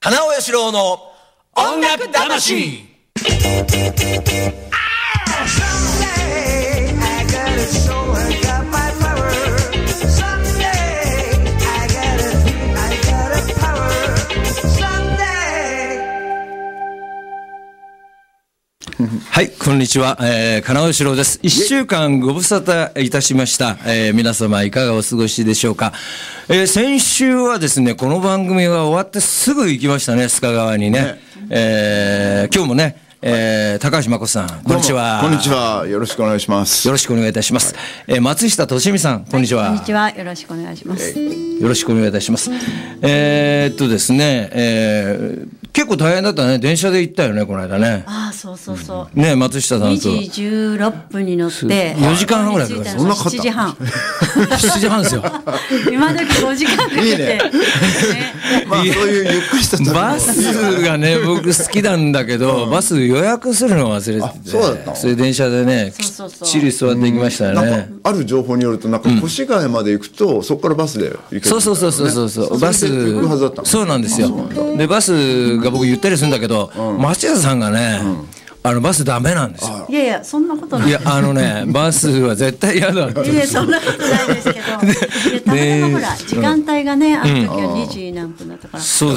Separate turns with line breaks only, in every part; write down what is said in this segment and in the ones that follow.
花尾義郎の音楽魂。はい、こんにちは、金尾義郎です。1週間ご無沙汰いたしました。皆様いかがお過ごしでしょうか。先週はですね、この番組が終わってすぐ行きましたね、須賀川にね。今日もね、高橋真子さん、こんにちは。
こんにちは。よろしくお願いします。
よろしくお願いいたします。松下俊美さん、こんにちは。
こんにちは。よろしくお願いします。
よろしくお願いいたします。ですね、結構大変だったね。電車で行ったよね、この間ね。
ああ、そうそうそう。
ね、松下さんと。
2時16分に乗って、
4時間半ぐらいかかる。
そんなかかった。
7時半。
7時半ですよ。
今時5時間かけて。
いいね。まあ、そういうゆっくりした旅も
バスがね、僕好きなんだけど、バス予約するの忘れてて。
そうだったの。
それ電車でね、きっちり座って行きましたよね。
ある情報によると、なんか越谷まで行くと、そこからバスで行ける。
そう。バス、そうなんですよ。で、バスが僕言ったりするんだけど、町田さんがね、バスダメなんですよ。
いやいや、そんなことない。
いや、バスは絶対嫌だって。
いや、そんなことないですけど。たまたまほら、時間帯がね、あの時は2時何分だったから。
そう。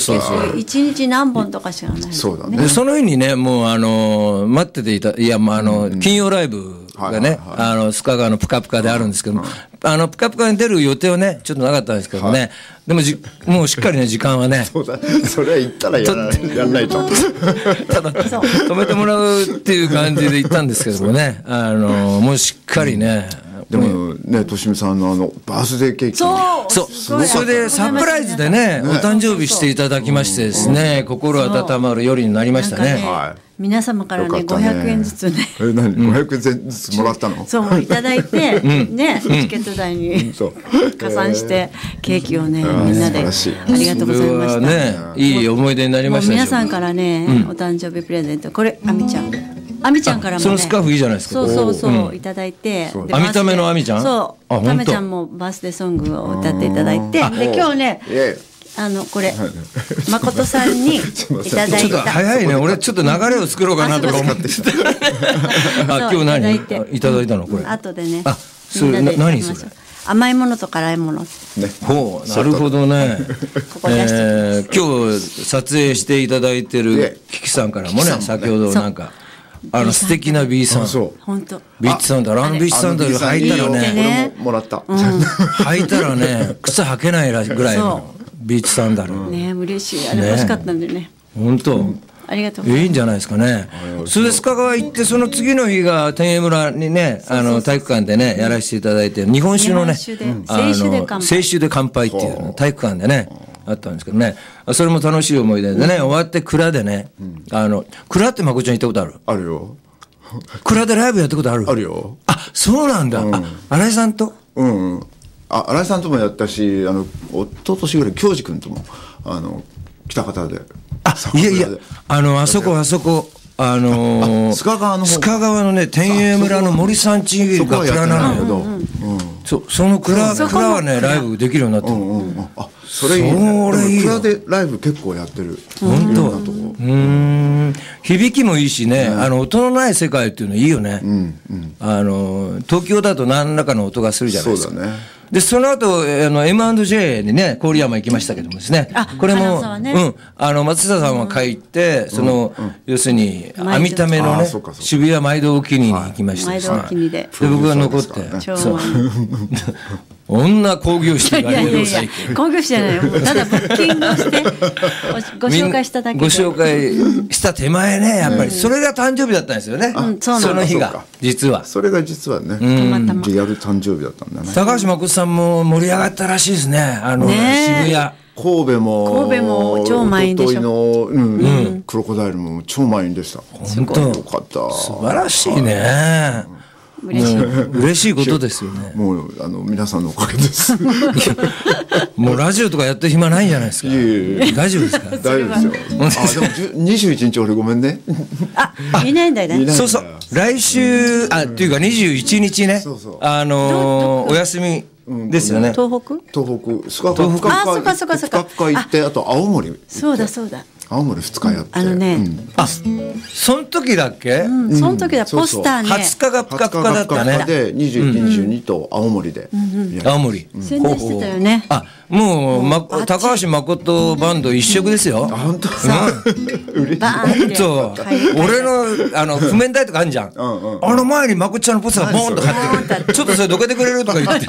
1日何本とかしかない。
そうだね。
その日にね、もう待ってていた、いや、金曜ライブがね、須賀川のぷかぷかであるんですけども、ぷかぷかに出る予定はね、ちょっとなかったんですけどね、でももうしっかりね、時間はね。
そうだ、それは言ったらやらないと。
ただ、止めてもらうっていう感じで行ったんですけどもね、もうしっかりね。
でもね、としみさんのバースデーケーキ。
そう。それでサプライズでね、お誕生日していただきましてですね、心温まる夜になりましたね。
皆様からね、500円ずつね。
何 ?500 円ずつもらったの？
そう、いただいて、ね、チケット代に加算して、ケーキをね、みんなで、ありがとうございました。
ね、いい思い出になりました。
皆さんからね、お誕生日プレゼント、これ、あみちゃん。あみちゃんからもね。
そのスカーフいいじゃないですか。
そう、いただいて。
あみためのあみちゃん？
そう。あみちゃんもバースデーソングを歌っていただいて、で、今日ね、これ誠さんにいただいた。
ちょっと早いね。俺ちょっと流れを作ろうかなとか思って。今日何いただいたのこれ。
後でね。
それ何それ？
甘いものと辛いもの。
ほう、なるほどね。今日撮影していただいてるキキさんからもね、先ほどなんか。素敵な B さん。
本当。
ビーチサンダル、ビーチサンダル履いたらね。
俺ももらった。
履いたらね、靴履けないぐらいのビーチサンダル。
ね、嬉しい。あれ欲しかったんでね。
本当。
ありがとうございます。
いいんじゃないですかね。それで須賀川行って、その次の日が天栄村にね、体育館でね、やらせていただいて、日本酒のね、
清
酒で乾杯っていう体育館でね、あったんですけどね、それも楽しい思い出でね、終わって蔵でね、蔵ってまこちゃん行ったことある？
あるよ。
蔵でライブやったことある？
あるよ。
あ、そうなんだ。新井さんと？
新井さんともやったし、一昨年ぐらい京二君とも北方で。
いやあそこ須賀川のね、天栄村の森さんちが蔵なのよ。その蔵はね、ライブできるようになってる。
それいいね。蔵でライブ結構やってる。
本当。響きもいいしね、音のない世界っていうのいいよね。東京だと何らかの音がするじゃないですか。
そうだね。
で、その後、M&J にね、郡山行きましたけどもですね。これも、松下さんは書いて、要するに、網ためのね、渋谷毎度お気に入りに行きましたですね。で、僕が残って、女興行師がね、
興行師じゃないよ。ただブッキングをしてご紹介しただけで。
ご紹介した手前ね、やっぱりそれが誕生日だったんですよね。その日が実は。
それが実はね、リアル誕生日だったんだね。
高橋真さんも盛り上がったらしいですね。渋谷。
神戸も
超満員でしょ。
クロコダイルも超満員でした。
本当。
よかった。
素晴らしいね。嬉しいことですよね。
もう皆さんのおかげです。
もうラジオとかやってる暇ないんじゃないですか。大丈夫ですか。
大丈夫ですよ。でも21日俺ごめんね。
いないんだよね。
そうそう。来週っていうか21日ね。お休みですよね。
東北？
須賀川行って、あと青森。
そうだ。
青森2日やって、
あ、その時だっけ？
その時だ、ポスターね。
20日がプカプカだったね。
で21、22と青森で。
青森。
宣伝してたよね。
あ、もう高橋誠バンド一色ですよ。
本当？
バーンって。
俺の譜面台とかあるじゃん。前に誠ちゃんのポスターがボーンと貼ってる。ちょっとそれどけてくれるとか言って。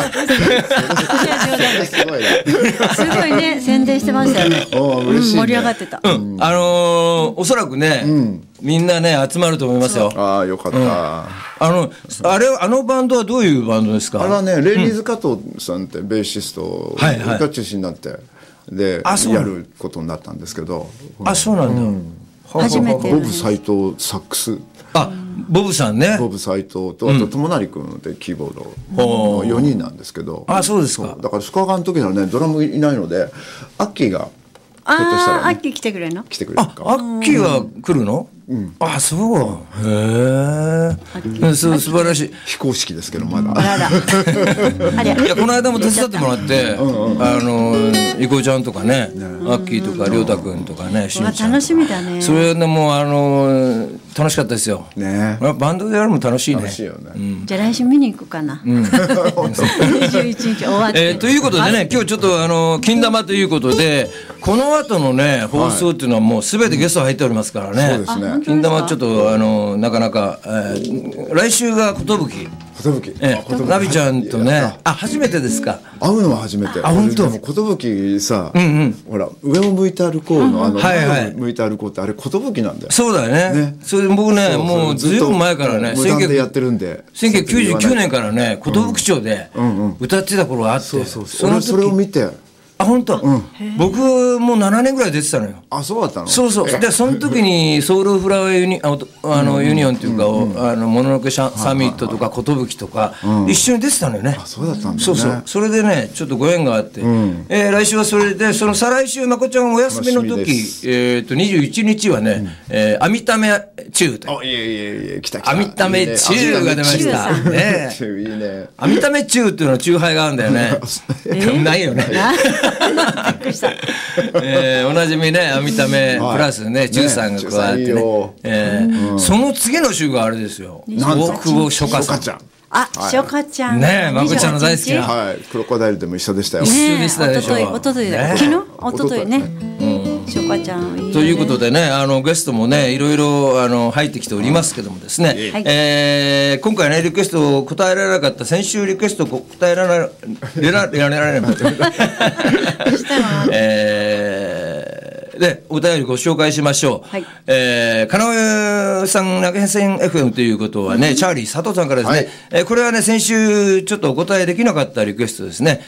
すごいね、宣伝してましたよね。盛り上がってた。
おそらくね、みんなね集まると思いますよ。
ああ、よかった。
あのバンドはどういうバンドですか？
あれはね、レイニーズ加藤さんってベーシストが中心になってでやることになったんですけど。
あ、そうなん
だ。初めて。
ボブ斉藤サックス。
あ、ボブさんね。
ボブ斉藤とあと友成君でキーボードの4人なんですけど。
あ、そうですか。
だからスカーの時にはねドラムいないのでアッキーが
アッキー来てくれるの？
来てくれるか。
アッキーは来るの？あ、そう。へえ。素晴らしい。
非公式ですけどまだ。
いや、この間も手伝ってもらって、いこちゃんとかね、アッキーとかりょうたくんとかね、しんちゃん。
楽しみだね。
それでも楽しかったですよ。
ね。
バンドでやるのも楽しいね。
楽しいよね。
じゃあ来週見に行くかな。21日終わって。
ということでね、今日ちょっと金玉ということで、この後のね放送っていうのはもうすべてゲスト入っておりますからね。
そうですね。
金玉ちょっとなかなか来週が寿。ナビちゃんとね、初めてですか？
会うのは初めて。
あ、本当。
寿さ、ほら上を向いて歩こうの前を向いて歩こうってあれ寿なんだよ。
そうだよね。それで僕ねもうずいぶん前からね、
無断でやってるんで、
1999年からね寿町で歌ってた頃があって、
それを見て。
あ、本当。僕もう7年ぐらい出てたのよ。
あ、そうだったの。
そうそう。でその時にソウルフラワーユニオンっていうかもののけサミットとか寿とか一緒に出てたのよね。
あ、そうだったんだね。
そうそう。それでねちょっとご縁があって、来週はそれでその再来週まこちゃんお休みの時21日はねアミタメチューと。
いえ来た。
アミタメチューが出ましたね。
いいね。
アミタメチューっていうのはチューハイがあるんだよね。ないよね。おなじみね、アミタメプラスね、中さんが加わってね、その次の週があれですよ、大久保初夏さん。
あ、初夏ちゃん
ね、まこちゃんの大好きな、
クロコダイルでも一緒でしたよ。
一緒でしたでしょ。
おとといだよ、昨日おとといね、初夏ちゃん。
ということでね、ゲストもねいろいろ入ってきておりますけどもですね、今回ねリクエストを答えられなかった先週リクエストを答えられないでお便りご紹介しましょう。金上さん投げ銭 FM ということはね、チャーリー佐藤さんからですね、これはね先週ちょっとお答えできなかったリクエストですね。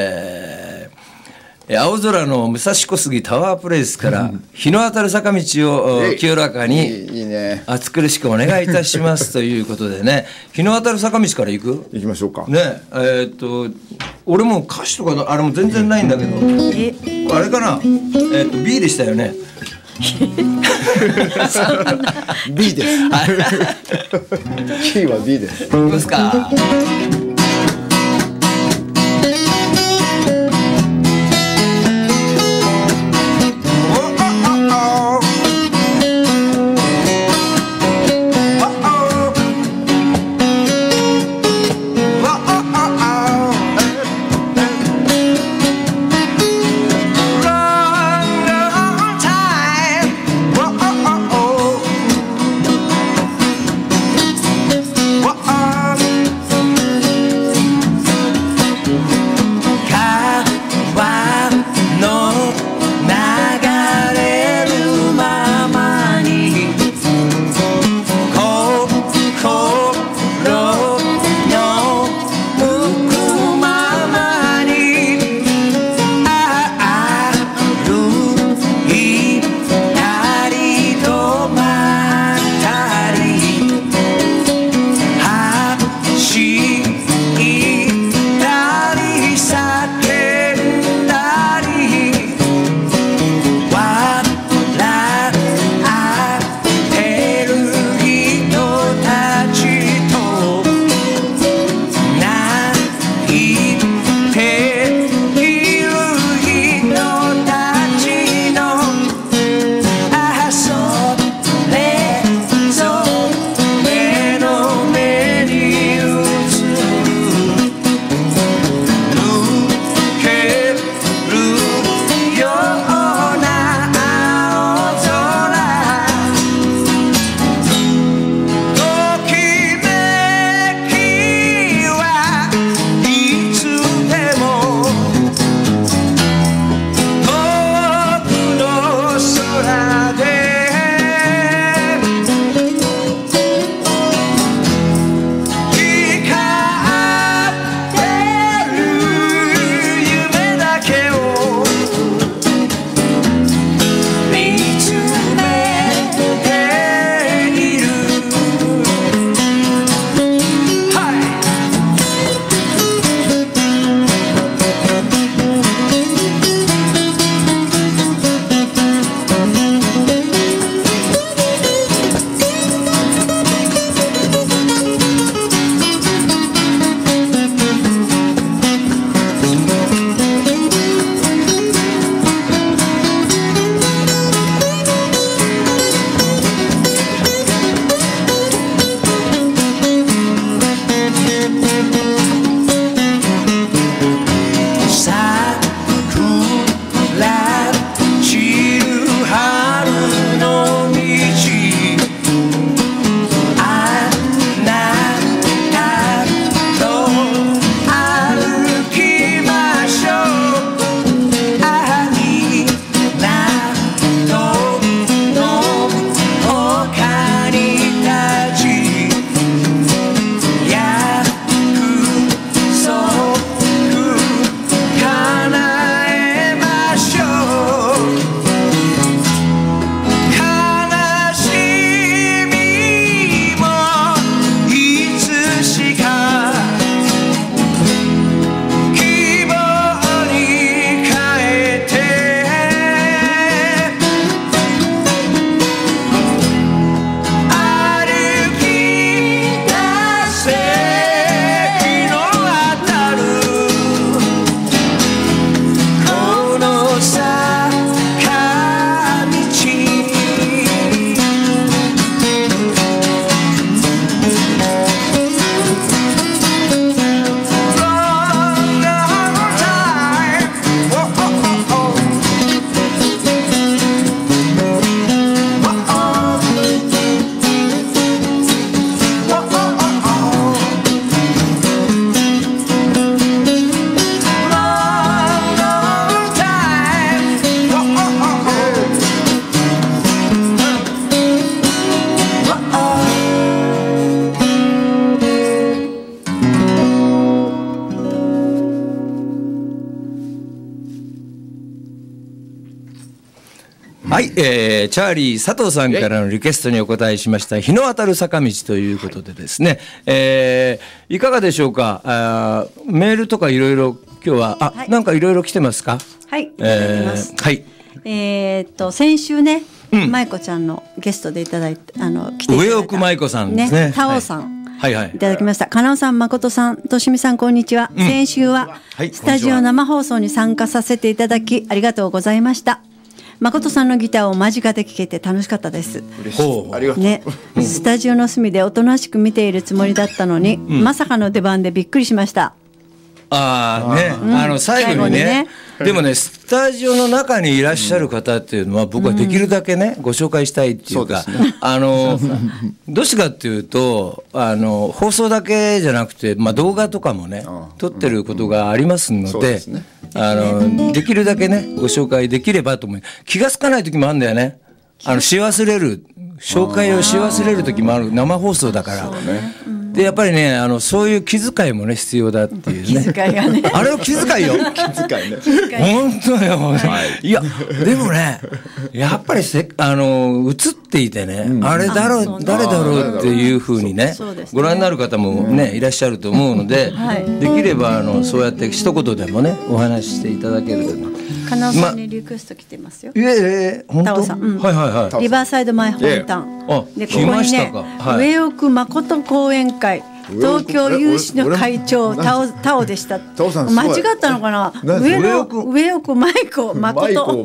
青空の武蔵小杉タワープレイスから日の当たる坂道を清らかに暑苦しくお願いいたしますということでね、日の当たる坂道から行
きましょうか
ね。俺も歌詞とかあれも全然ないんだけど、あれかな、B でしたよね。
B です。キーは B です。
いきますか。 はい、チャーリー佐藤さんからのリクエストにお答えしました日の当たる坂道ということでですね、いかがでしょうか。メールとかいろいろ今日はなんかいろいろ来てますか。
はい、いただきます。
はい、
先週ね、舞子ちゃんのゲストでいただいて来ていただいた
上奥舞子さんですね。
タオさん、
はいはい、
いただきました。かなおさん、誠さん、としみさん、こんにちは。先週はスタジオ生放送に参加させていただきありがとうございました。誠さんのギターを間近で聴けて楽しかったです。
嬉しい。ありがとう。
ね、スタジオの隅でおとなしく見ているつもりだったのに、まさかの出番でびっくりしました。
最後にね、でもね、スタジオの中にいらっしゃる方っていうのは僕はできるだけね、ご紹介したいっていうか、どうしてかっていうと放送だけじゃなくて、動画とかもね撮ってることがありますので、できるだけねご紹介できればと思う。気がつかない時もあるんだよね。し忘れる、紹介をし忘れる時もある、生放送だから。でやっぱりねそういう気遣いもね必要だっていうね。
気遣いがね。
あれを気遣いよ。
気遣いね。
本当よ。いやでもねやっぱり映っていてね、あれ誰だろうっていうふうにねご覧になる方もねいらっしゃると思うので、できればそうやって一言でもねお話ししていただけると。
かなおさんにリクエスト来てますよ。
本当。
タオさん、
はいはいはい。
リバーサイドマイホームタウン。でここにね、上奥誠講演会、東京有志の会長タオでした。間違ったのかな。上奥舞子誠。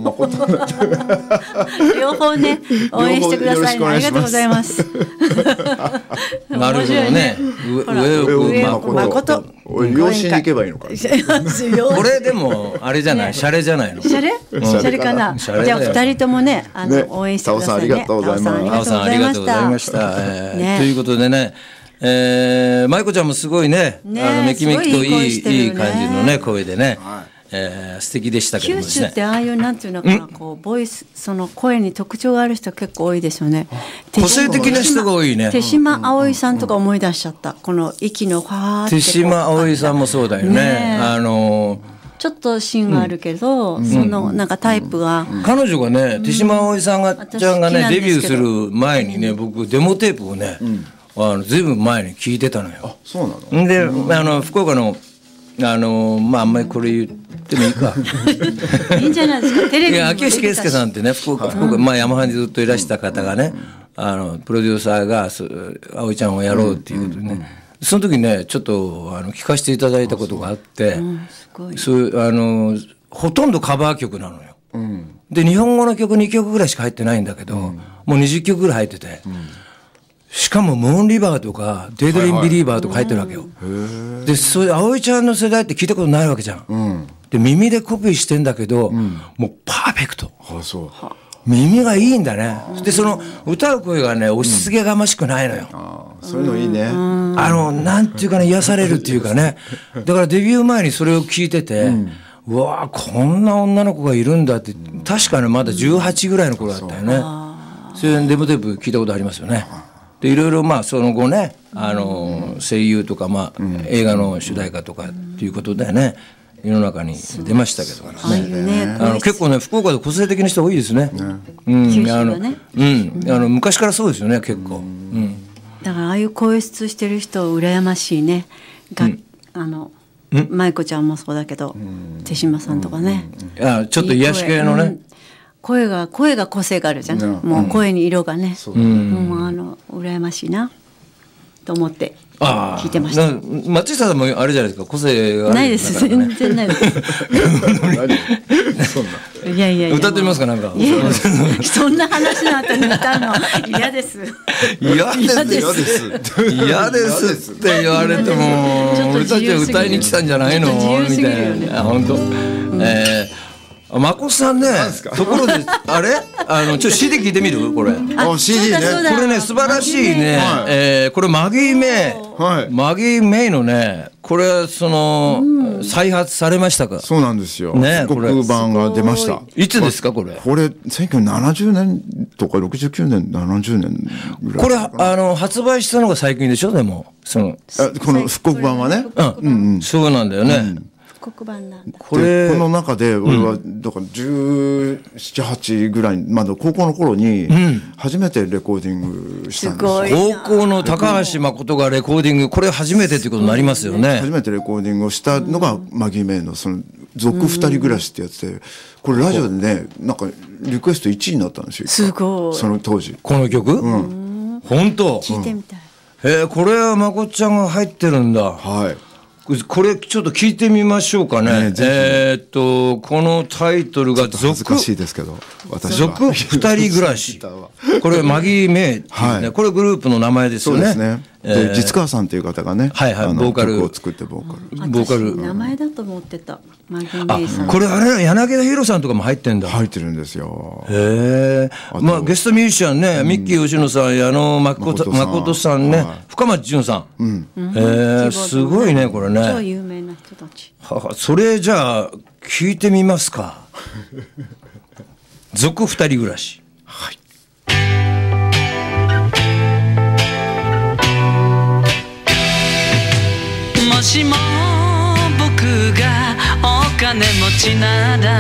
両方ね応援してくださいね。ありがとうございます。
なるほどね。上奥誠。
養子に行けばいいのか。
これでもあれじゃない、シャレじゃないの。
シャレかな。じゃあ二人ともね応援してくださいね。
タオさんありがとうございます。
タオさんありがとうございました。ということでね、舞子ちゃんもすごいね、めきめきといい感じのね声でね。素敵でしたけどもですね。
九州ってああいうなんていうのかな、こうボイス、その声に特徴がある人結構多いですよね。
個性的な人が多いね。
手島葵さんとか思い出しちゃった。この息のファーって。
手島葵さんもそうだよね。
ちょっと芯があるけど、そのなんかタイプが。
彼女がね、手島葵さんちゃんがねデビューする前にね、僕デモテープをね、ずいぶん前に聞いてたのよ。
あ、そうなの。
で、福岡のあんまりこれ言ってもいいか。
いいんじゃないですか。テレビに
秋吉圭介さんってね、福岡ヤマハにずっといらした方がね、プロデューサーが葵ちゃんをやろうっていうことでね、その時ねちょっと聞かせていただいたことがあって、そうほとんどカバー曲なのよ。で日本語の曲2曲ぐらいしか入ってないんだけど、もう20曲ぐらい入ってて。しかもムーンリバーとかデイドリームビリーバーとか入ってるわけよ。でそういう葵ちゃんの世代って聞いたことないわけじゃん。で耳でコピーしてんだけど、もうパーフェクト。耳がいいんだね。でその歌う声がね押し付けがましくないのよ。
そういうのいいね。
なんていうかね癒されるっていうかね。だからデビュー前にそれを聞いてて、うわーこんな女の子がいるんだって。確かにまだ18ぐらいの頃だったよね。それでデモテープ聞いたことありますよね。でいろいろその後ね声優とか映画の主題歌とかっていうことでね世の中に出ましたけどね。結構ね福岡で個性的な人多いですね。昔からそうですよね結構。
だからああいう声質してる人羨ましいね。舞子ちゃんもそうだけど手島さんとかね。
ちょっと癒し系のね。
声が個性があるじゃん。もう声に色がね。羨ましいなと思って聞いてました。
松下さんもあれじゃないですか個性が
ないです。全然ないです。いや
歌ってみますかなんか。
そんな話の後に歌うの嫌です。
嫌ですって言われても俺たちは歌いに来たんじゃないのみたいな。本当。まこさんね、ところであれちょっと CD 聞いてみるこれ。
CD ね。
これね素晴らしいね。これマギー・メイのねこれ再発されましたか。
そうなんですよ。復刻版が出ました。
いつですかこれ。
これ1970年とか69年70年ぐらい。
これ発売したのが最近でしょ。でもこ
の復刻版はね。
そうなんだよね。
国版なんだ。
この中で俺はだから17、8ぐらいまだ高校の頃に初めてレコーディングしたんですよ。
高校の高橋誠がレコーディング、これ初めてということになりますよね。
初めてレコーディングをしたのがマギー・メイのその続二人暮らしってやつで、これラジオでねなんかリクエスト1位になったんですよ。
すごい。
その当時
この曲、本当
聞いてみたい。
これはまこちゃんが入ってるんだ。
はい。
これちょっと聞いてみましょうかね。このタイトルが
恥ずかしいですけど、
私は続二人暮らし。これマギー・メイ、はい、これグループの名前ですよね。
そうですね。で実川さんという方がね、
はいはい、ボーカル
曲を作ってボーカル。
私名前だと思ってた。マギー・メイさん。
これあれ柳田博さんとかも入ってんだ。
入ってるんですよ。
まあゲストミュージシャンね、ミッキー吉野さん、矢野誠さんね、深町淳さん。すごいねこれね。
超有名な人たち。
それじゃあ聞いてみますか。続二人暮らし。
はい。
もしも僕がお金持ちなら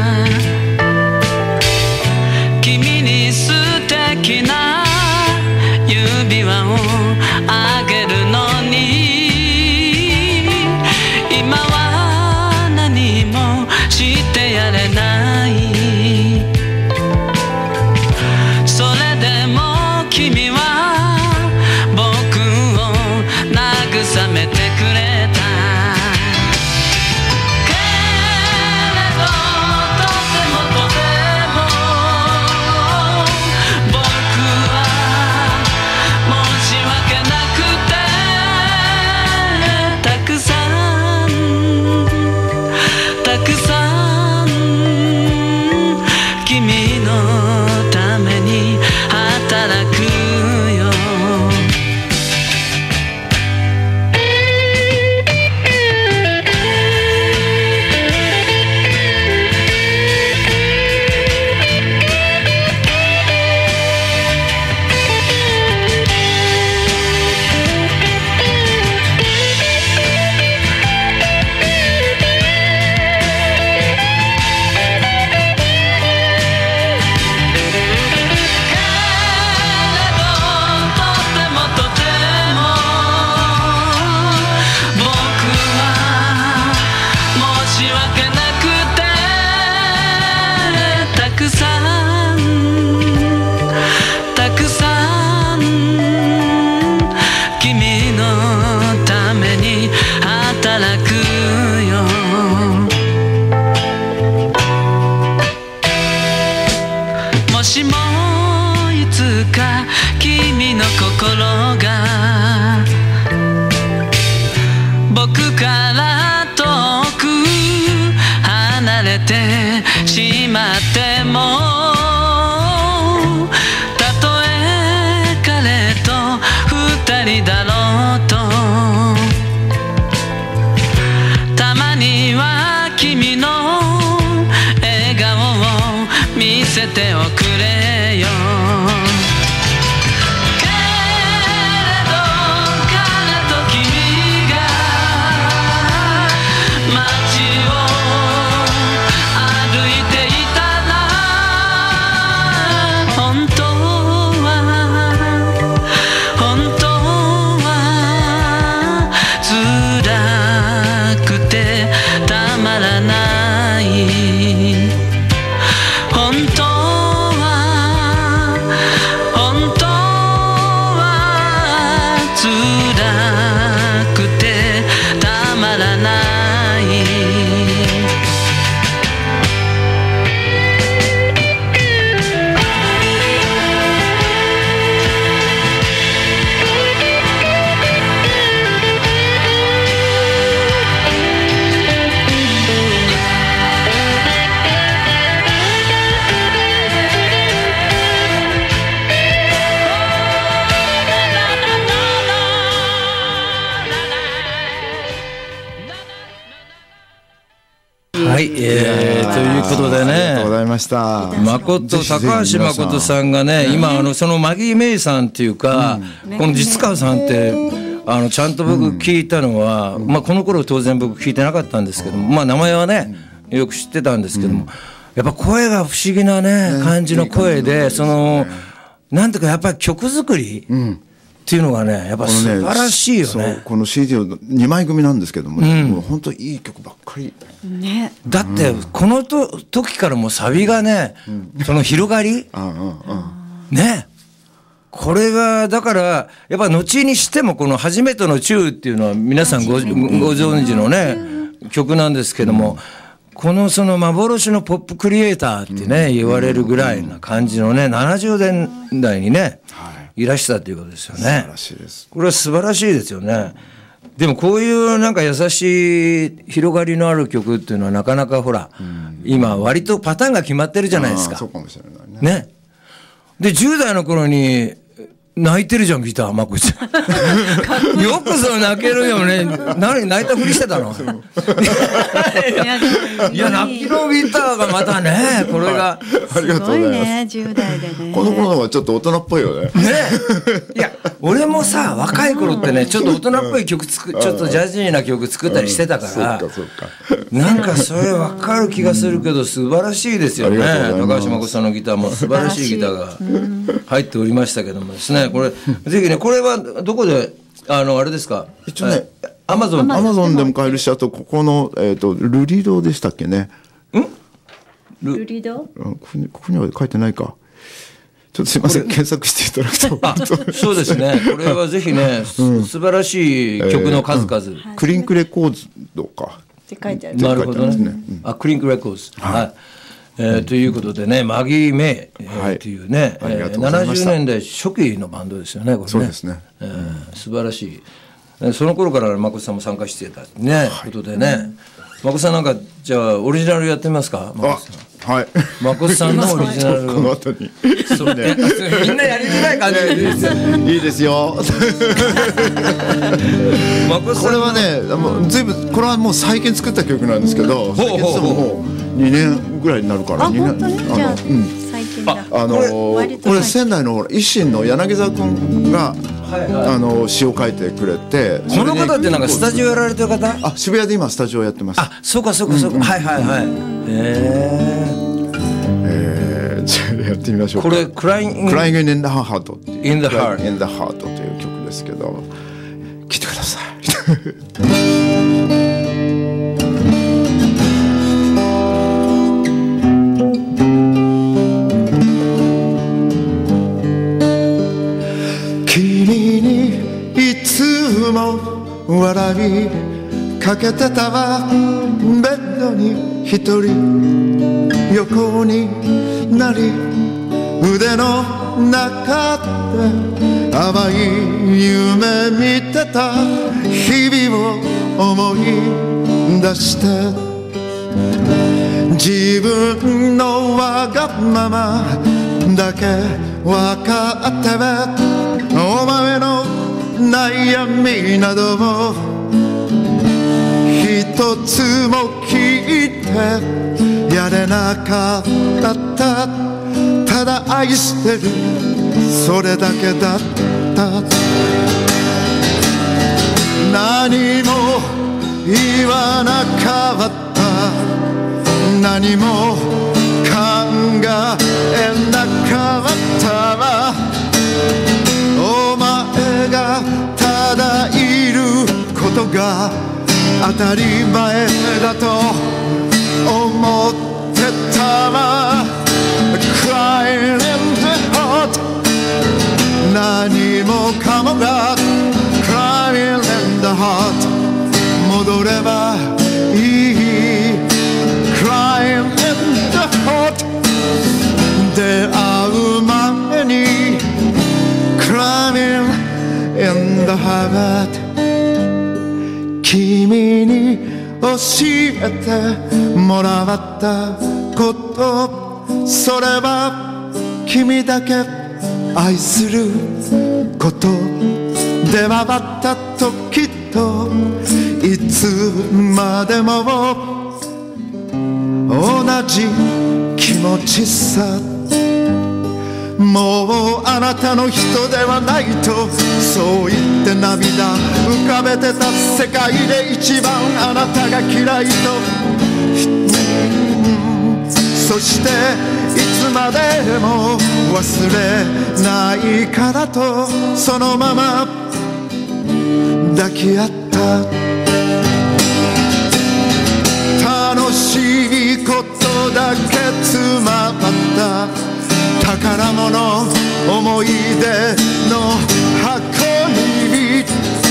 君に素敵な指輪をあげるのに今は何もしてやれないそれでも君は僕を慰めてくれたけれどとても僕は申し訳なくてたくさん君のために働くよもしもいつか君の心が僕から遠く離れてしまってもたとえ彼と二人だろうとたまには君の笑顔を見せておくれよけれど彼と君が街を歩いていたら本当は辛くてたまらない本当は辛くてたまらない
はい、ということでね、
ありがとうございました。
高橋誠さんがね、今そのマギー・メイさんっていうか、この実川さんってちゃんと僕聞いたのは、まあ、この頃当然僕聞いてなかったんですけども、まあ、名前はねよく知ってたんですけども、やっぱ声が不思議なね感じの声で、そのなんていうかやっぱり曲作りっていうのがねやっぱ素晴らしいよね。
この CD を2枚組なんですけども、もう本当いい曲ばっかり、
ね、
だってこの時からもうサビがね、その広がりね、これがだからやっぱ後にしてもこの初めてのチューっていうのは皆さんご存知のね曲なんですけども、このその幻のポップクリエイターってね言われるぐらいな感じのね70年代にねいらしたということですよね。
素晴らしいです。
これは素晴らしいですよね。でもこういうなんか優しい広がりのある曲っていうのはなかなかほら、今割とパターンが決まってるじゃないですか。
そうかもしれないね。
ね。で10代の頃に泣いてるじゃんギターまこちゃん。よくそう泣けるよね。何泣いたふりしてたの？いや泣きのギターがまたねこれが
ありがとうございます。すごい
ね10代でね。
この頃はちょっと大人っぽいよね。
ね。いや俺もさ若い頃ってねちょっと大人っぽい曲ちょっとジャジーな曲作ったりしてたから、なんかそれ分かる気がするけど素晴らしいですよね。高橋真子さんのギターも素晴らしいギターが入っておりましたけどもですね。これぜひねこれはどこであれですか？
一応ね
アマゾン
でも買えるし、あとここのルリドでしたっけね。
ルリド？
ここには書いてないか。ちょっとすいません検索していただくと。
そうですね。これはぜひね素晴らしい曲の数々。
クリンクレコードか。
って書いてある。
なるほどね。クリンクレコード。はい。ということでねマギー・メイというね70年代初期のバンドですよねこれね。
そうですね。
素晴らしい。その頃からまこさんも参加してたねことでね。まこさんなんかじゃあオリジナルやってみますか？
はい。
まこさんのオリジナル
この後に。
そうね。みんなやりづらい感じですよ。
いいですよ。これはね随分これはもう最近作った曲なんですけど、最近もう2年ぐらいになるから。
あ本当にじゃあ最近だ。
これ仙台の維新の柳沢君が詩を書いてくれて。
この方ってなんかスタジオやられてる方？
渋谷で今スタジオやってます。
そうかそうかそうか。はいはいはい。
じゃあやってみましょうか。
これクライング
in the heart っていう
in the heart
という曲ですけど、聴いてください。君にいつも笑いかけてたわ、ベッドに一人横になり腕の中で淡い夢見てた日々を思い出して、自分のわがままだけ分かってお前の悩みなども一つも聞いてやれなかった。ただ愛してるそれだけだった。何も言わなかった、何も考えなかったわ。お前がただいることが当たり前だと思ってたわ。Crying in the heart 何もかもが Crying in the heart 戻ればいい Crying in the heart 出会う前に Crying in the heart 君に教えてもらったこと、それは君だけ愛することではあったときっといつまでも同じ気持ちさ。 もうあなたの人ではないとそう言って涙浮かべてた世界で一番あなたが嫌いと、そしていつまでも忘れないからとそのまま抱き合った。楽しいことだけ詰まった宝物思い出の箱に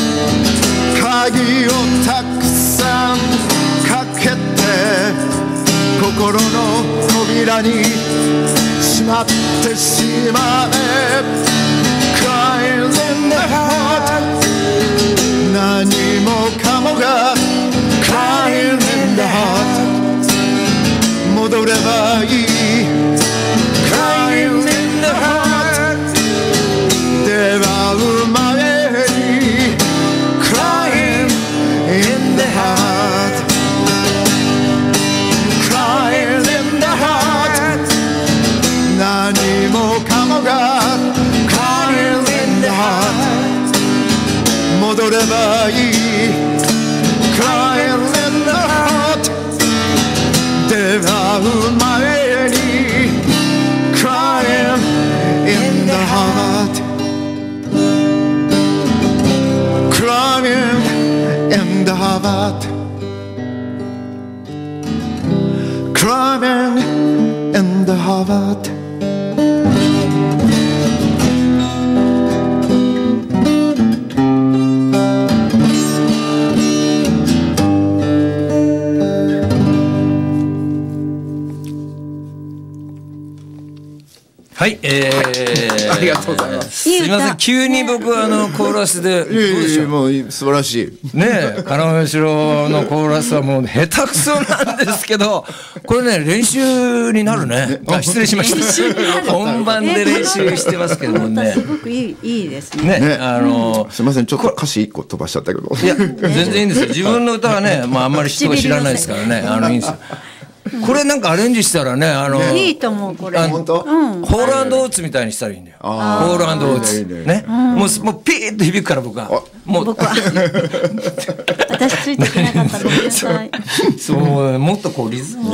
鍵をたくさんかけて心の扉にしまってしまえ。 Crying in the heart 何もかもが Crying in the heart 戻ればいい Crying in the heart 出会う前に Crying in the heart Crying in the heart 何もかもが Crying in the heart 戻ればいい Crying in the heart 出会う前に Crying in the heart Crying in the heart Crying in the heart
はい、
ありがとうございます。
すいません、急に僕はコーラスでどうでしょう。
もう素晴らしい。
ねえ、金城のコーラスはもう下手くそなんですけど、これね練習になるね。失礼しました。本番で練習してますけどもね。
すごくいいですね。
ね、
すいません、ちょっと歌詞一個飛ばしちゃったけど。
いや全然いいんですよ。自分の歌はね、まああんまり人が知らないですからね、いいんですよ。これなんかアレンジしたらね、
いいと思うこれ。
本当？
ホール&オーツみたいにしたらいいんだよ。ホール&オーツね。もうピーッと響くから僕は。もう
僕は私ついていけなかったごめんなさい。
そうもっとこうリズム。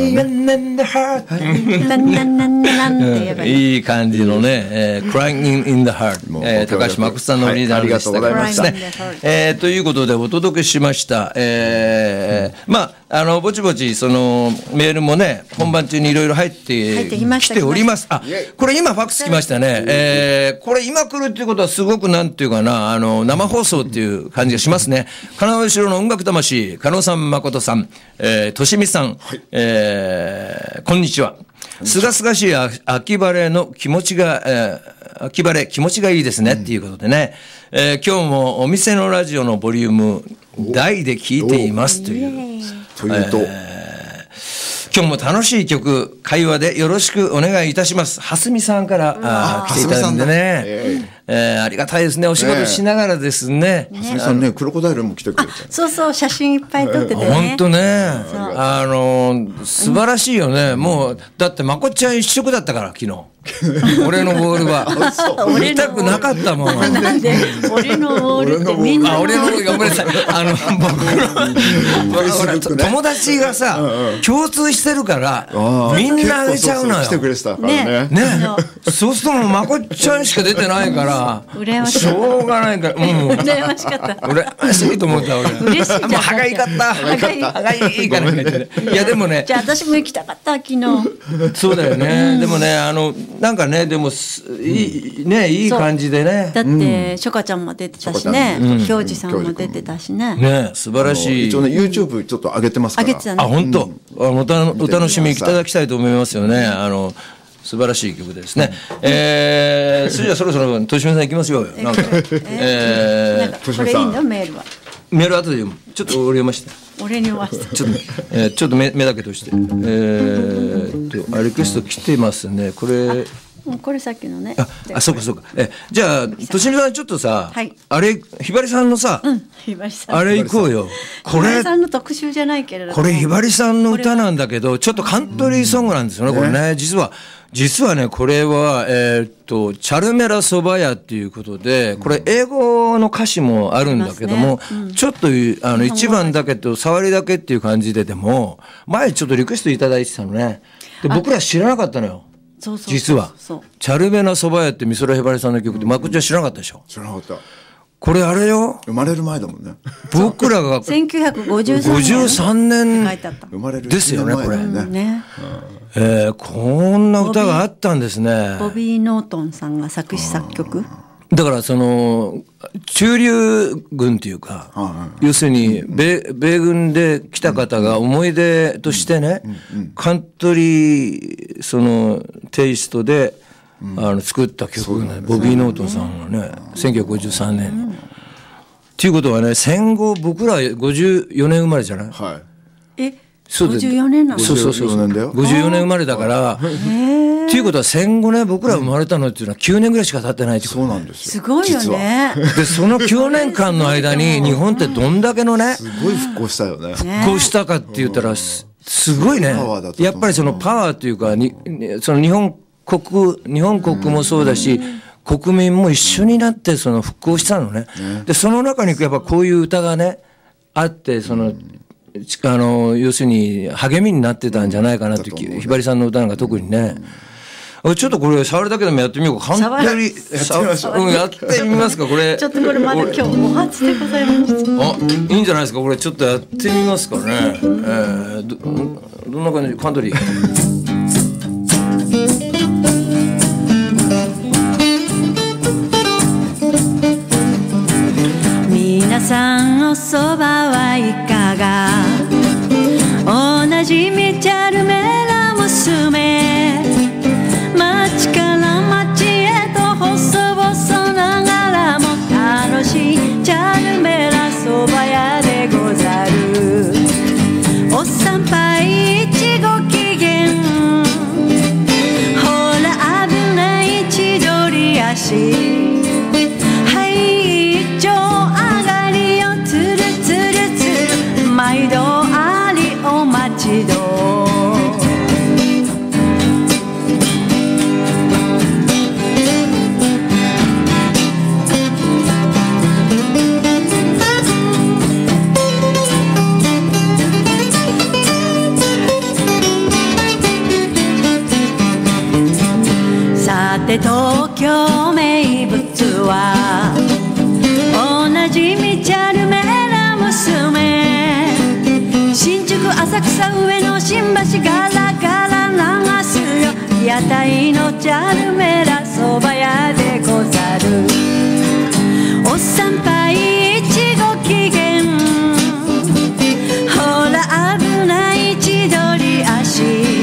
いい感じのね、Crying in the Heart、高橋誠さんのリーダーでした。
ありがとうございま
すね。ということでお届けしました。まあぼちぼちそのメールもね本番中にいろいろ入ってきております。あ、これ今ファックス来ましたね。これ今来るっていうことはすごくなんていうかな生放送っていう感じがしますね。金尾後ろの音楽魂、加納さん、誠さん、としみさん、こんにちは。すがすがしい秋晴れの気持ちが、秋晴れ気持ちがいいですねっていうことでね、今日もお店のラジオのボリューム大で聞いていますという。
というと、
今日も楽しい曲会話でよろしくお願いいたします。はすみさんから来ていただいてね、ありがたいですね。お仕事しながらですね。
はすみさんね、クロコダイルも来てくれて、
そうそう写真いっぱい撮っててね。
本当ね、素晴らしいよね。もうだってまこっちゃん一色だったから昨日。俺のボールは見たくなかったもん。
なんで俺のボールってみんな
俺のボールごめんなさい。僕の友達がさ共通してるからみんなあげちゃうのよ。
来てくれてたからね。
ね、そうするとまこっちゃんしか出てないからしょうがないから。
羨ましかった。
羨ましいと思った俺。
嬉しいじゃん。
もう歯がいかった。歯がいいからね。いやでもね。
じゃあ私も行きたかった昨日。
そうだよね。でもねなんかねでもいい感じでね。
だってショカちゃんも出てたしね、京二さんも出てたしね。
ね素晴らしい。
一応ね YouTube ちょっと上げてますから。
上げてたね。
あ本当。お楽しみいただきたいと思いますよね。素晴らしい曲ですね。それじゃそろそろとしみさん行きますよ。なんか
これいいんだメールは。
メール後で読む。ちょっと俺読まして。
俺に読まして。
ちょっと目だけとして。リクエスト来てますね。これさっきのね。そうか。じゃあとしみさんちょっとさ、あれひばりさんのさ、あれ行こうよ。
これひばりさんの特集じゃないけれども。
これひばりさんの歌なんだけど、ちょっとカントリーソングなんですよね。これね実は実はねこれはチャルメラそば屋っていうことで、これ英語の歌詞もあるんだけども、ちょっと1番だけと触りだけっていう感じで、でも前ちょっとリクエストいただいてたのね。で僕ら知らなかったのよ。実はチャルメラそば屋って美空ひばりさんの曲で、まこちゃん知らなかったでしょ。
知らなかった。
これあれよ、
生まれる前だもんね。
僕らが
1953
年ですよね、これ。こんな歌があったんですね。
ボビー・ノートンさんが作詞作曲。
だからその駐留軍っていうか、要するに米軍で来た方が思い出としてね、カントリーそのテイストで作った曲ね、ボビー・ノートンさんがね、1953年に。っていうことはね、戦後僕ら54年生まれじゃない？
はい。
54年なの？
そう54年生まれだから。っていうことは戦後ね、僕ら生まれたのっていうのは9年ぐらいしか経ってないってこと。
そうなんですよ。
すごいよね。
でその9年間の間に日本ってどんだけのね、
すごい復興したよね。
復興したかって言ったらすごいね。やっぱりそのパワーっていうかその日本国もそうだし、国民も一緒になってその復興したのね。でその中にやっぱこういう歌がねあって、その要するに励みになってたんじゃないかなっていう、ひばりさんの歌なんか特にね。ちょっとこれ触るだけでもやってみようか。簡単にやってみますかこれ。
ちょっとこれまだ今日お初でございます。
いいんじゃないですかこれ。ちょっとやってみますかね。どんな感じ？カントリー。
皆さんおそばはいかが？同じみチャルメラ娘、町から町へと細々ながらも楽しいチャルメラそば屋でござる。お参拝一ご機嫌、ほら危ない千鳥足、毎度ありお待ちどさて東京名物は同じみチャルメラ娘、新宿浅草上野新橋ガラガラ流すよ、屋台のチャルメラそば屋でござる。お参拝一ご機嫌、ほら危ない千鳥足、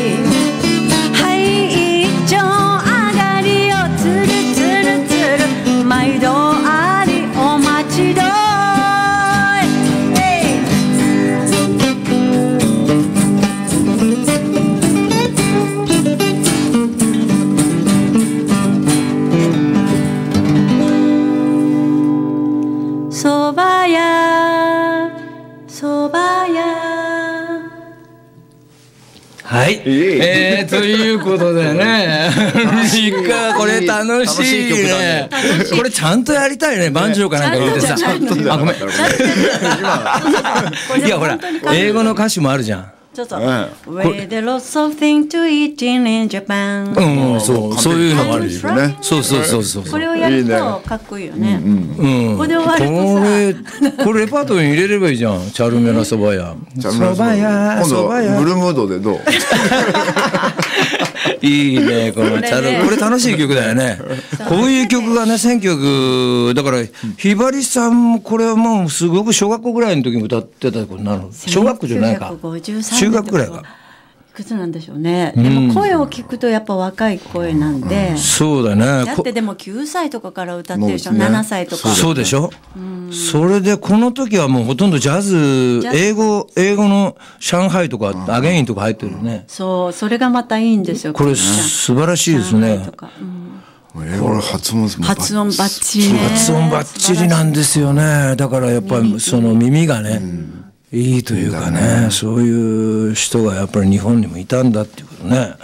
はい一丁上がりよつるつるつる、毎度ありお待ちど
はい、ということでね、これ楽しいね。これちゃんとやりたいね、万丈かなんか入れてさ。あ、ごめん。いやほら、英語の歌詞もあるじゃん。
ちょっと With the lots of things to eat in Japan。
そういうのがあるよね。そう。
これをやるとかっこいいよね。これで終わると
さ、これレパートリーに入れればいいじゃん。チャルメラそば屋。
そば屋。今度ブルームードでどう？
いいね、このチャル、これ楽しい曲だよね。こういう曲がね、選曲だからひばりさんもこれはもうすごく小学校ぐらいの時に歌ってたことになる。小学校じゃないか。中学ぐらいか。
いくつなんでしょうね。でも声を聞くとやっぱ若い声なんで。
そうだね。
だってでも9歳とかから歌ってるでしょ。7歳とか。
そうでしょ。それでこの時はもうほとんどジャズ、英語の上海とかアゲインとか入ってるね。
そう、それがまたいいんですよ。
これ素晴らしいですね。
英語の発音バ
ッチリね。
発音バッチリなんですよね。だからやっぱりその耳がね、いいというかね、そういう人がやっぱり日本にもいたんだっていうことね。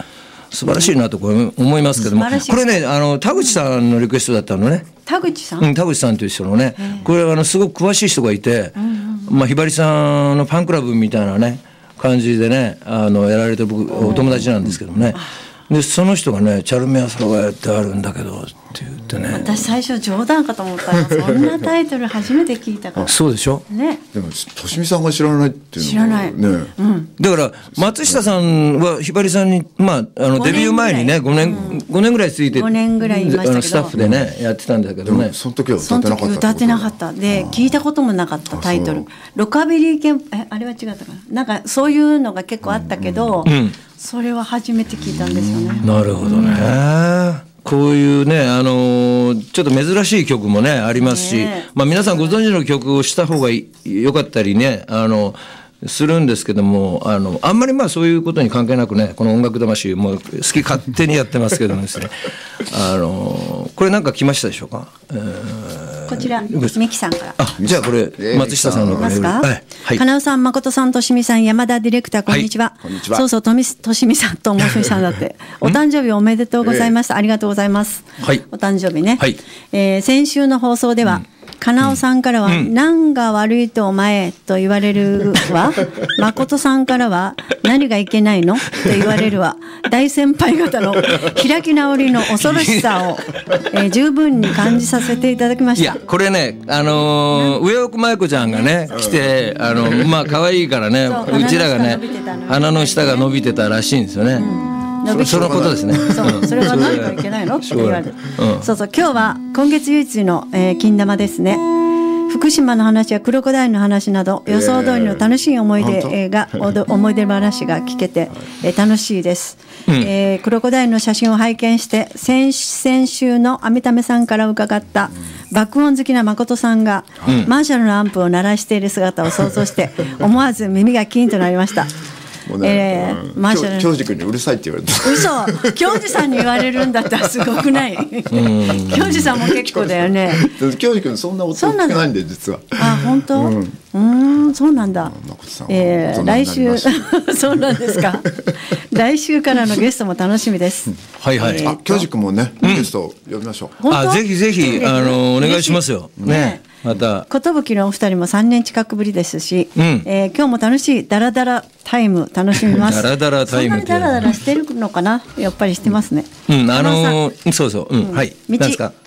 素晴らしいなと思いますけども、これね田口さんのリクエストだったのね。
田口さん、
田口さんという人のね、これすごく詳しい人がいて、ひばりさんのファンクラブみたいなね感じでねやられてる僕お友達なんですけどね。でその人がねチャルメラサガヤってあるんだけどって言ってね、
私最初冗談かと思ったらそんなタイトル初めて聞いたから。
そうでしょ、
ね、
でもとしみさんが知らないっていうの
知らない、
ね、
だから松下さんはひばりさんに、デビュー前にね5年ぐらいついて
5年ぐらいいましたけど
スタッフでねやってたんだけどね。
その時は歌ってなかった。
その時歌ってなかったで、聞いたこともなかったタイトル。ロカビリー系あれは違ったかな、なんかそういうのが結構あったけど、それは初めて聞いたんですよね。
なるほどね。こういうねちょっと珍しい曲もねありますし、皆さんご存知の曲をした方がよかったりねするんですけども、あんまりそういうことに関係なくね、この音楽魂もう好き勝手にやってますけどもですねこれなんか来ましたでしょうか。
こちらミキさんから。
じゃあこれ松下さんのこれ
ますか。金尾さん、誠さん、としみさん、山田ディレクター、こんにちは。そうそう、としみさんともしみさんだってお誕生日おめでとうございます。ありがとうございます。お誕生日ね。先週の放送では金尾さんからは何が悪いとお前と言われるわ、誠さんからは何がいけないのと言われるわ、大先輩方の開き直りの恐ろしさを、十分に感じさせていただきました。
いやこれね上奥舞子ちゃんがね来て可愛いからね、うちらがね鼻の下が伸びてたらしいんですよね。そのことですね。
それは何がいけないのって言われる。そうそう、今日は今月唯一の金玉ですね。福島の話やクロコダイルの話など予想通りの楽しい思い出話が聞けて楽しいです。クロコダイルの写真を拝見して先週のアミタメさんから伺った爆音好きな誠さんがマーシャルのアンプを鳴らしている姿を想像して思わず耳がキーンとなりました。
マーシャル京二君にうるさいって言われた。
嘘、京二さんに言われるんだったらすごくない？京二さんも結構だよね。
京二君そんな音少ないんで実は。
本当？そうなんだ。来週そうなんですか。来週からのゲストも楽しみです。
はいはい。
京二君もねゲスト呼びましょう。
ぜひぜひお願いしますよ。ね。また
寿のお二人も3年近くぶりですし、今日も楽しいダラダラタイム楽しみます。
ダラダラタイム
ダラダラしてるのかな、やっぱりしてますね。
そうそう、はい。
道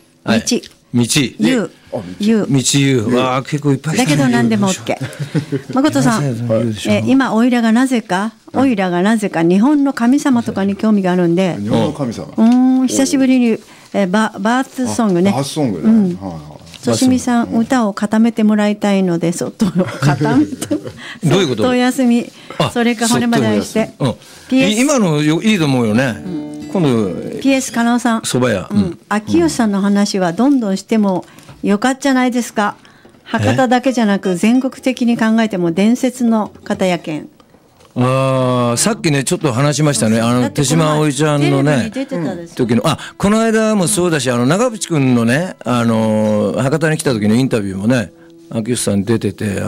結構いっぱい
だけど何でも OK。 誠さん、今オイラがなぜか日本の神様とかに興味があるんで、
日本の神様、
久しぶりにバースソングね。
バースソングね。
としみさん、歌を固めてもらいたいので、そっと固めて
どういうこと？
そっとお休み、それか骨まで愛して。
今のいいと思うよね。今度
PS 加納さん、秋吉さんの話はどんどんしてもよかったじゃないですか。博多だけじゃなく全国的に考えても伝説の方やけん。
さっきねちょっと話しましたね、手島葵ちゃんのね時のこの間もそうだし、長渕君のね博多に来た時のインタビューもね秋吉さん出てて、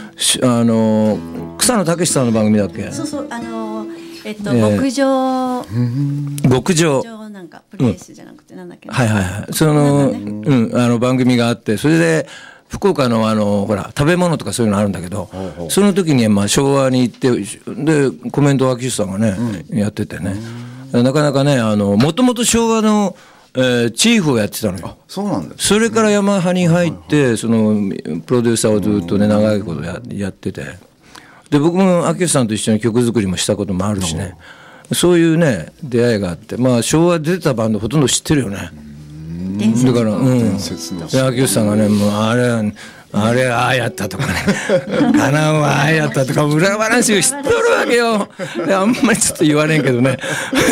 草野武さんの番組だっけ。
そうそう極上なんかプレイスじゃなくてなんだっけ、
その番組があって、それで福岡のほら食べ物とかそういうのあるんだけど、その時に昭和に行ってでコメントを秋吉さんがねやっててね、なかなかねもともと昭和のチーフをやってたのよ。
そうなんです。
それからヤマハに入ってそのプロデューサーをずっとね長いことやってて、で僕も秋吉さんと一緒に曲作りもしたこともあるしね、そういうね出会いがあって、昭和出てたバンドほとんど知ってるよね。だから秋吉さんがね、もうあれああやったとかねかなはああやったとか裏話を知っとるわけよ。であんまりちょっと言われんけどね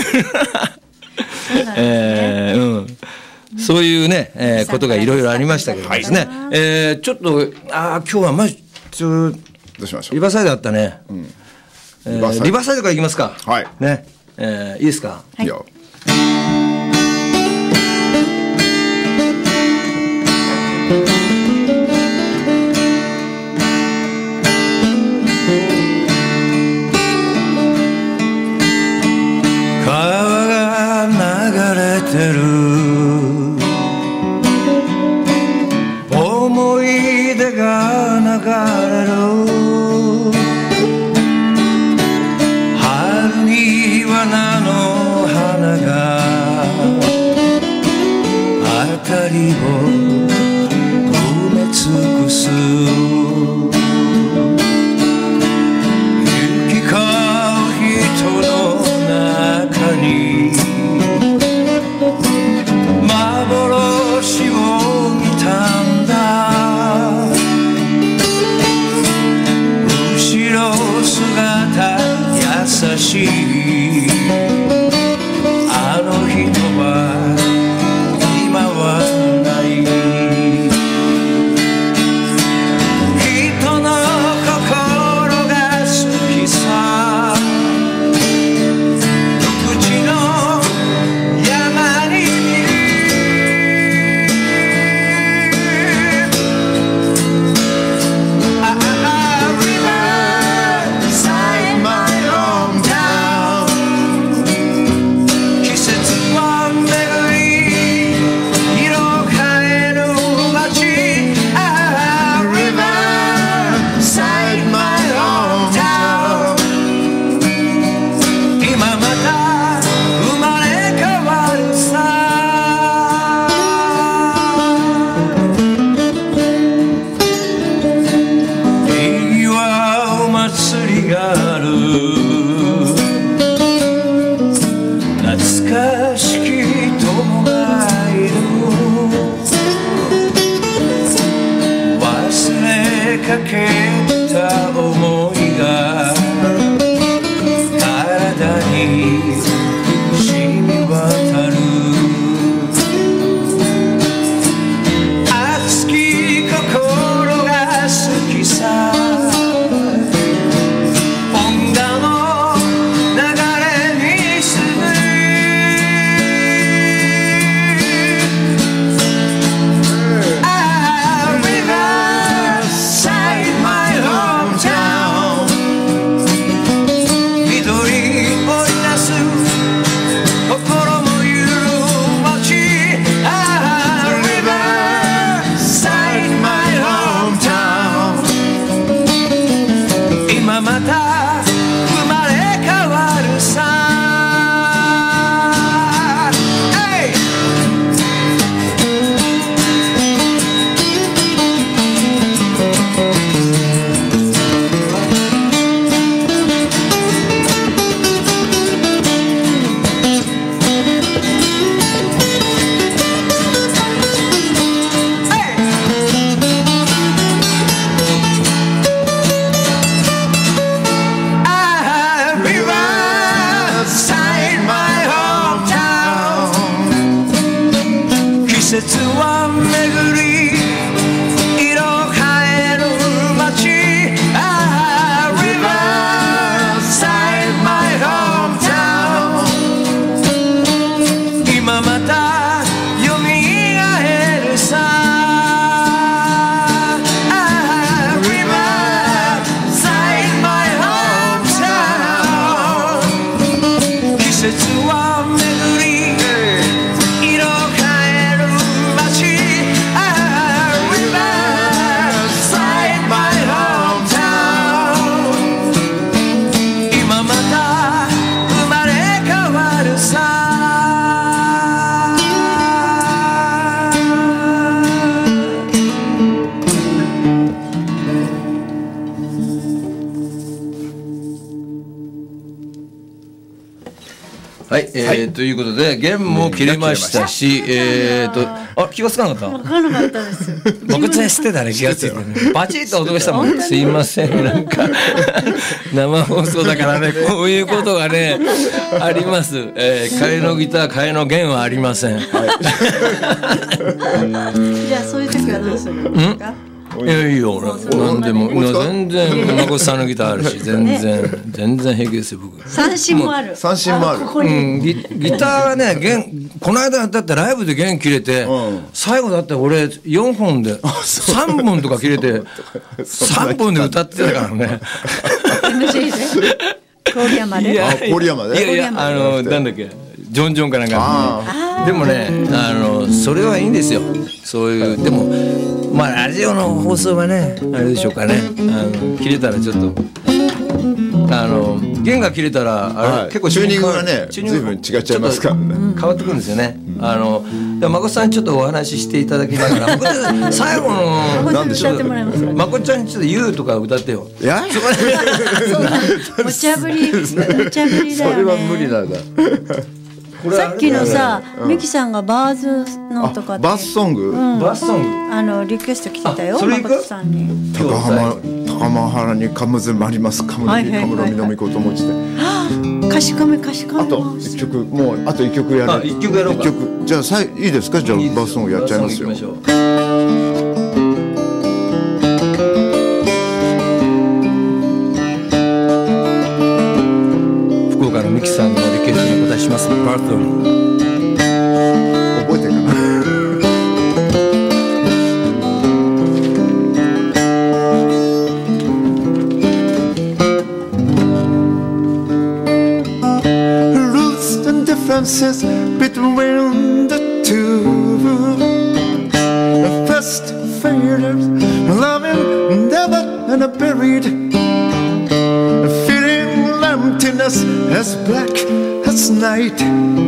そういうね、ことがいろいろありましたけどですね、ちょっと今日は
どうしましょう。
リバーサイドあったね。リバーサイドからいきますか。
はい
ね、いいですか。
いいよ。
川が埋め尽くす行き交う人の中に幻を見たんだ後ろ姿優しいあの人は今はない人の心が好きさ独自の山にいるRiverside my hometown 季節は巡り色変える街 Riverside my hometown 今また生まれ変わるさにぎわう祭りがある懐かしき友がいる忘れかけた想いが体に染み渡る熱き心が好きさ音楽の流れにするRiverside my hometown 緑を織りなす心も揺る街 Riverside my hometown 今また生まれ変わるさHey! 季節は巡り色変える街 Riverside my hometown 今また蘇るさ Riverside my hometown 季節は巡り色変える街 Riverside my hometown 今また生まれ変わるさはい、ということで弦も切れましたし、あ、気がつかなかった。
分からなかったです。
僕全してたね、気がついてね。バチッと音がしたもん。すいません、なんか生放送だからね、こういうことがねあります。替えのギター、替えの弦はありません。
じゃあそういう時はどうするんですか？
いやいいよ、なんでも全然まこさんのギターあるし、全然平気ですよ僕。
三振もある。
三振もある。
ギターはね、この間だってライブで弦切れて、最後だって俺4本で3本とか切れて3本で歌ってたからね。
郡山で。
郡山で。
いやなんだっけ、ジョンジョンかなんかでもね、それはいいんですよ。そういうでもまあラジオの放送はねあれでしょうかね、切れたらちょっと。 弦が切れたらあれ、結構
チューニングがね随分違っちゃいますからね、
変わってくるんですよね。まこさんちょっとお話ししていただきながら最後の
なんでしょう、
まこちゃんにちょっと「ゆう」とか歌ってよ。
いや
無茶ぶりだよね。
それは無理だな。
さっきのさ、ミキさんがバーズのとか
バスソング、
バスソング
リクエスト来てたよ。
それ
誠さんに
高浜原にカムズマリマスカムロミのみこともちで、
かしこめ
あと一曲、もうあと一曲やる。
一曲やろうか。
じゃあいいですか。じゃあバスソングやっちゃいますよ。
福岡のミキさんのリクエストにお答えします。バートン
覚えてるかな。Roots and differences between the two. The first failures, loving never and buried, feeling emptiness as black as night.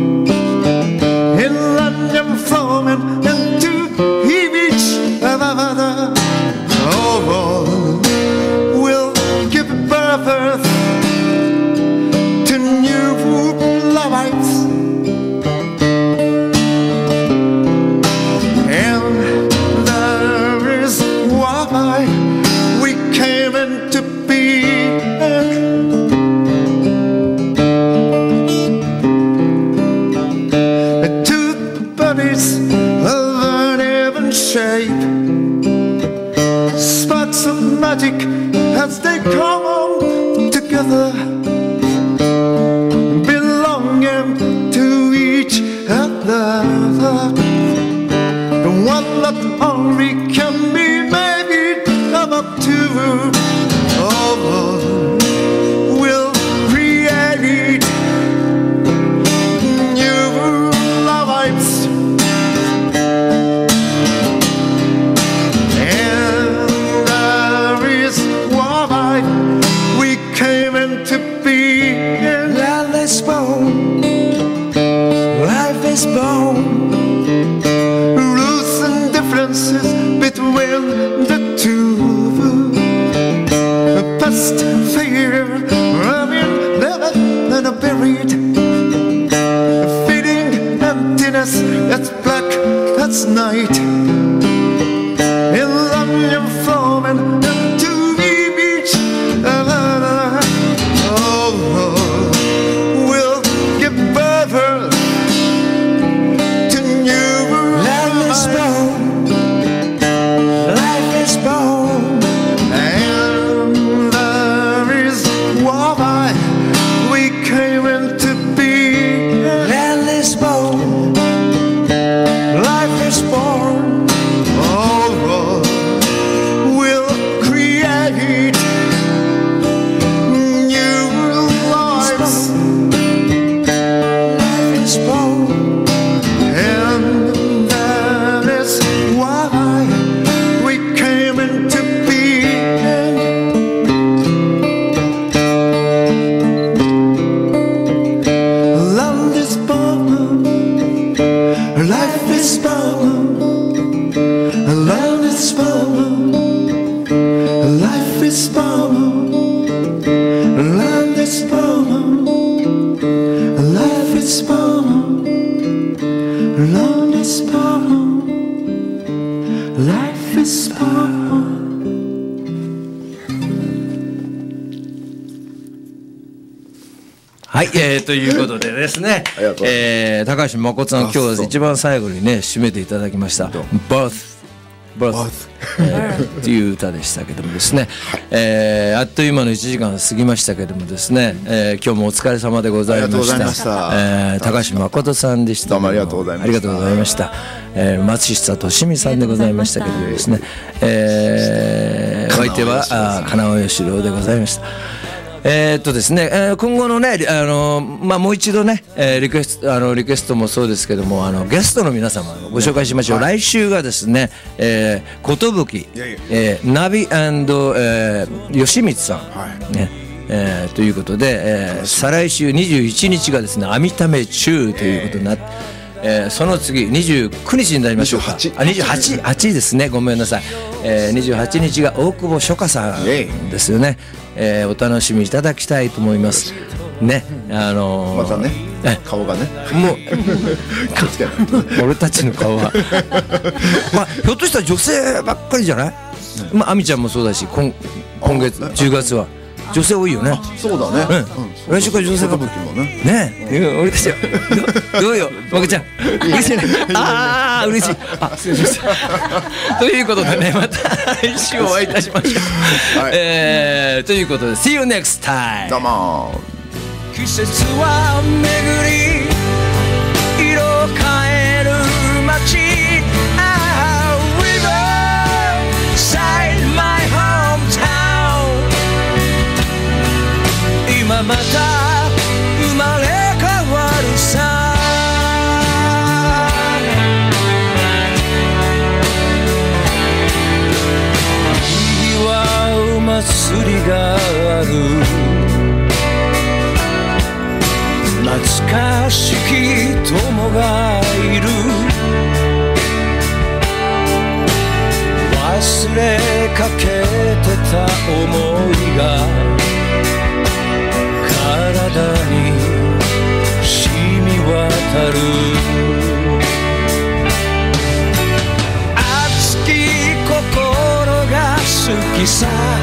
In London, flowing into each other. Oh, we'll give birth to new lives. And there is why we came into being. Two bodies of uneven shape, sparks of magic as they come together, belonging to each other. The one that only can be made up to. Oh, we'll create new lives. And there is why we came into being.
Life is born, life is born.
Roots and differences between the two. Past fear, running never and buried, feeding emptiness that's black, that's night. In London, flowing into the beach. Oh, we'll give birth to new
Life is born, life is born.
And there is why we came into being.
Life is born, life is born.
Oh, we'll create new lives.
Life is born,
And that is why we came into being. Land is born, life is born. Land is born, life is born. Land is born, life is born. Land is born, life is born.
はい、ということでですね、高橋誠さん、今日は一番最後にね締めていただきました「Birth」っていう歌でしたけどもですね、あっという間の1時間過ぎましたけどもですね、今日もお疲れ様でございました。高橋誠さんでした。
どうもありがとうございました。
ありがとうございました。松下俊美さんでございましたけどもですね、お相手は金尾義郎でございました。ですね、今後のね、もう一度ね、リクエストもそうですけども、ゲストの皆様をご紹介しましょう。来週がですね、寿、ナビ&吉光さん、ね、 ということで、再来週21日がですね阿弥陀目中ということになって、その次29日になりましょうか。28ですね、ごめんなさい。28日が大久保初夏さんですよね。お楽しみいただきたいと思いますね。
またね、顔がね、
もう俺たちの顔はまあひょっとしたら女性ばっかりじゃない？まあ亜美ちゃんもそうだし、今月10月は女性多いよね。
そうだね。
来週から女性ばっかりね。俺たちはどうよ、まこちゃん嬉しいね。ああ嬉しい。失礼しましたということでね、また来週お会いいたしましょう。ということで See you next time。
どうも。
季節は巡り色を変える街、Riverside my hometown。 今また生まれ変わるさ。祝う祭りがある、懐かしき友がいる、忘れかけてた想いが体に染み渡る。熱き心が好きさ、